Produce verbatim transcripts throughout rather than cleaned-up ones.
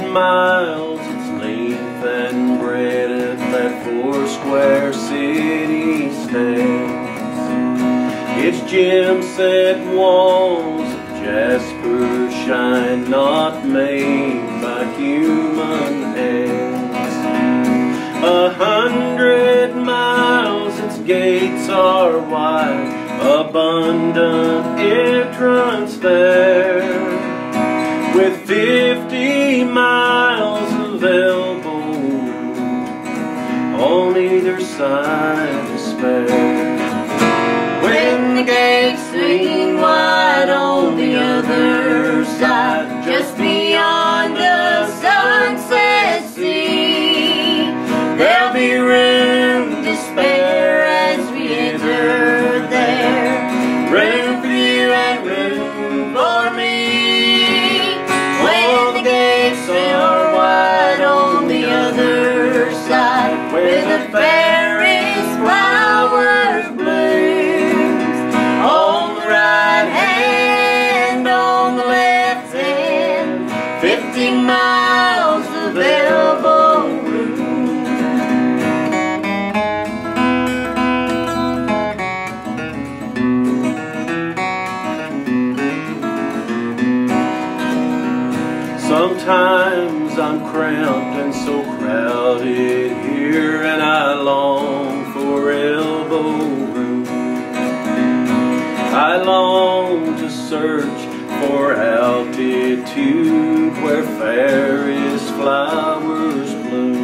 miles its length and breadth that four square city stands. Its gem-set walls of jasper shine, not made by human hands. A hundred miles its gates are wide, abundant entrance there, with fifty miles of elbow room on either side to spare. When the gates swing wide on the other side, just beyond the sunset sea, there'll be room to spare as we enter there. Room for you and room for me. When the gates are wide on the other side, where the fairest flowers blooms, on the right hand, on the left hand, fifty miles of elbow room. Sometimes I'm cramped and so crowded here, and I long for elbow room. I long to search for altitude where fairest flowers bloom.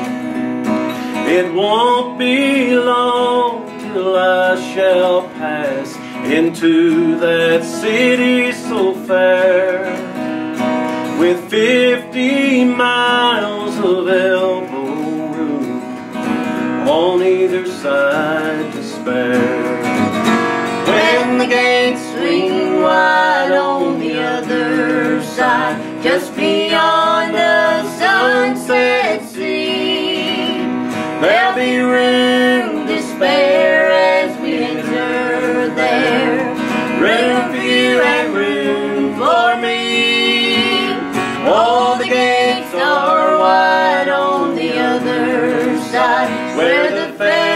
It won't be long till I shall pass into that city so fair, with fifty miles of elbow room on either side to spare. When the gates swing wide on the other side, just beyond the sunset sea, there'll be room to spare as we enter there. Room for you and room for me. All the gates are wide on the other side, where the fair